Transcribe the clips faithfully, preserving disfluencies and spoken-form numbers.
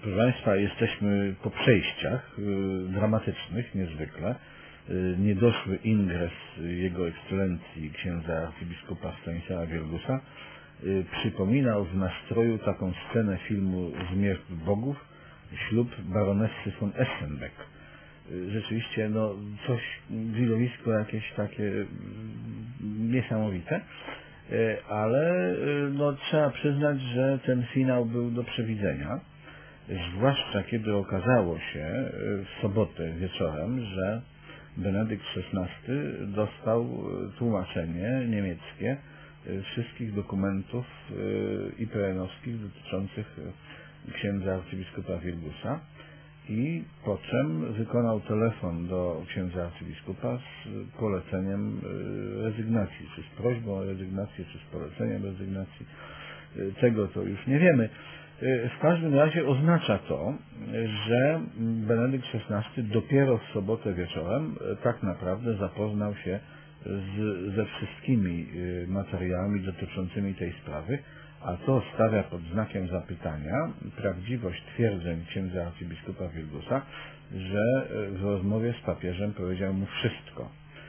Proszę Państwa, jesteśmy po przejściach y, dramatycznych niezwykle. Y, niedoszły ingres Jego Ekscelencji księdza arcybiskupa Stanisława Wielgusa y, przypominał w nastroju taką scenę filmu Zmierzch Bogów, ślub baronessy von Essenbeck. Y, rzeczywiście no, coś, widowisko jakieś takie y, niesamowite. Ale no, trzeba przyznać, że ten finał był do przewidzenia, zwłaszcza kiedy okazało się w sobotę wieczorem, że Benedykt szesnasty dostał tłumaczenie niemieckie wszystkich dokumentów I P N-owskich dotyczących księdza arcybiskupa Wielgusa i po czym wykonał telefon do księdza arcybiskupa z poleceniem rezygnacji, czy z prośbą o rezygnację, czy z poleceniem rezygnacji. Tego to już nie wiemy. W każdym razie oznacza to, że Benedykt szesnasty dopiero w sobotę wieczorem tak naprawdę zapoznał się z, ze wszystkimi materiałami dotyczącymi tej sprawy, a to stawia pod znakiem zapytania prawdziwość twierdzeń księdza arcybiskupa Wielgusa, że w rozmowie z papieżem powiedział mu wszystko.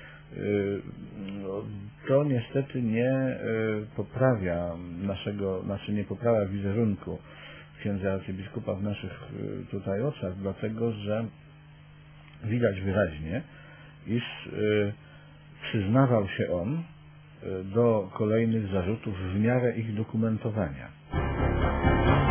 To niestety nie poprawia naszego, znaczy nie poprawia wizerunku księdza arcybiskupa w naszych tutaj oczach, dlatego że widać wyraźnie, iż przyznawał się on do kolejnych zarzutów w miarę ich dokumentowania.